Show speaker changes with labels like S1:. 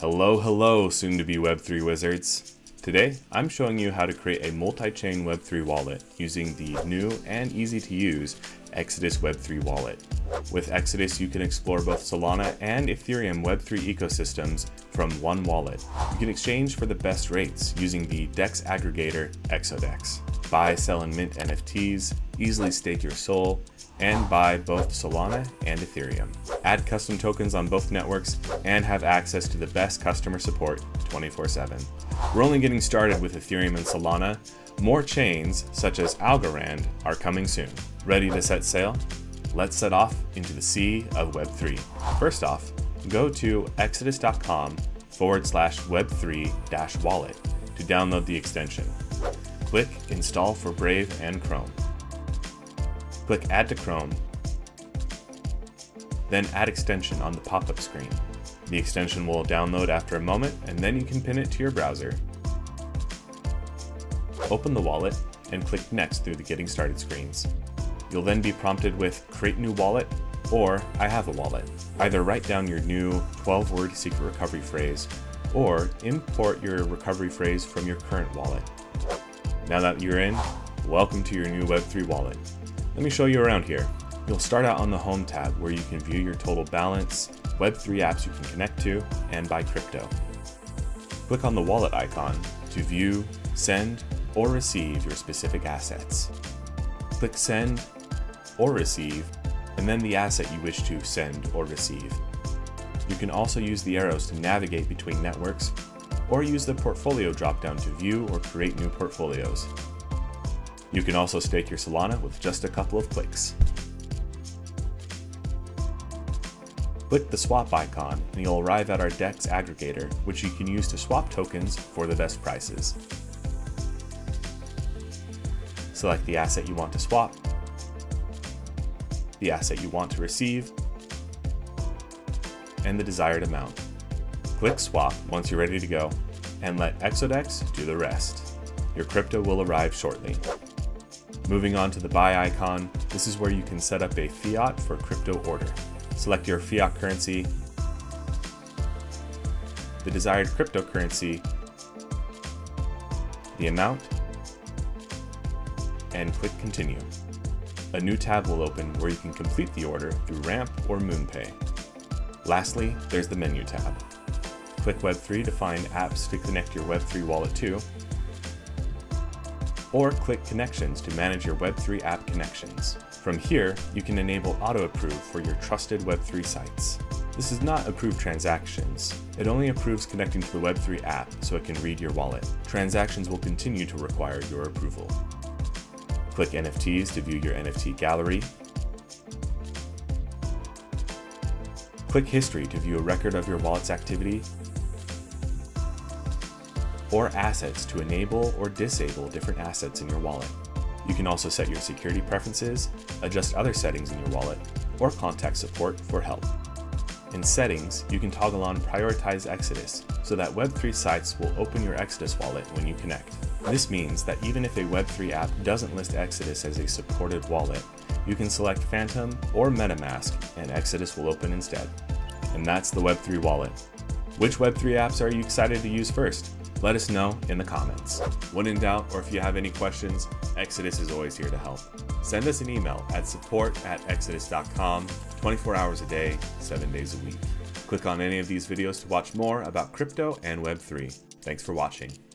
S1: Hello, soon-to-be Web3 wizards. Today, I'm showing you how to create a multi-chain Web3 wallet using the new and easy-to-use Exodus Web3 wallet. With Exodus, you can explore both Solana and Ethereum Web3 ecosystems from one wallet. You can exchange for the best rates using the DEX aggregator ExoDex. Buy, sell, and mint NFTs, easily stake your SOL, and buy both Solana and Ethereum. Add custom tokens on both networks and have access to the best customer support 24/7. We're only getting started with Ethereum and Solana. More chains, such as Algorand, are coming soon. Ready to set sail? Let's set off into the sea of Web3. First off, go to exodus.com/web3-wallet to download the extension. Click Install for Brave and Chrome. Click Add to Chrome, then Add Extension on the pop-up screen. The extension will download after a moment, and then you can pin it to your browser. Open the wallet and click Next through the Getting Started screens. You'll then be prompted with Create New Wallet or I have a wallet. Either write down your new 12-word secret recovery phrase or import your recovery phrase from your current wallet. Now that you're in, welcome to your new Web3 wallet. Let me show you around here. You'll start out on the Home tab where you can view your total balance, Web3 apps you can connect to, and buy crypto. Click on the wallet icon to view, send, or receive your specific assets. Click Send or Receive, and then the asset you wish to send or receive. You can also use the arrows to navigate between networks, or use the portfolio dropdown to view or create new portfolios. You can also stake your Solana with just a couple of clicks. Click the swap icon and you'll arrive at our DEX aggregator, which you can use to swap tokens for the best prices. Select the asset you want to swap, the asset you want to receive, and the desired amount. Click Swap once you're ready to go, and let ExoDex do the rest. Your crypto will arrive shortly. Moving on to the Buy icon, this is where you can set up a fiat for crypto order. Select your fiat currency, the desired cryptocurrency, the amount, and click Continue. A new tab will open where you can complete the order through Ramp or MoonPay. Lastly, there's the Menu tab. Click Web3 to find apps to connect your Web3 wallet to, or click Connections to manage your Web3 app connections. From here, you can enable auto-approve for your trusted Web3 sites. This does not approve transactions. It only approves connecting to the Web3 app so it can read your wallet. Transactions will continue to require your approval. Click NFTs to view your NFT gallery. Click History to view a record of your wallet's activity, or Assets to enable or disable different assets in your wallet. You can also set your security preferences, adjust other settings in your wallet, or contact support for help. In Settings, you can toggle on Prioritize Exodus so that Web3 sites will open your Exodus wallet when you connect. This means that even if a Web3 app doesn't list Exodus as a supported wallet, you can select Phantom or MetaMask and Exodus will open instead. And that's the Web3 wallet. Which Web3 apps are you excited to use first? Let us know in the comments. When in doubt, or if you have any questions, Exodus is always here to help. Send us an email at support@exodus.com, 24 hours a day, 7 days a week. Click on any of these videos to watch more about crypto and Web3. Thanks for watching.